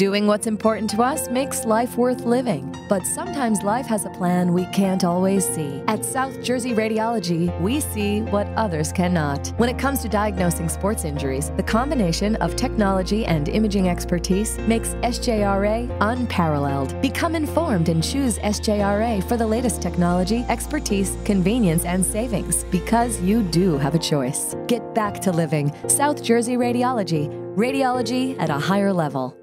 Doing what's important to us makes life worth living. But sometimes life has a plan we can't always see. At South Jersey Radiology, we see what others cannot. When it comes to diagnosing sports injuries, the combination of technology and imaging expertise makes SJRA unparalleled. Become informed and choose SJRA for the latest technology, expertise, convenience, and savings, because you do have a choice. Get back to living. South Jersey Radiology. Radiology at a higher level.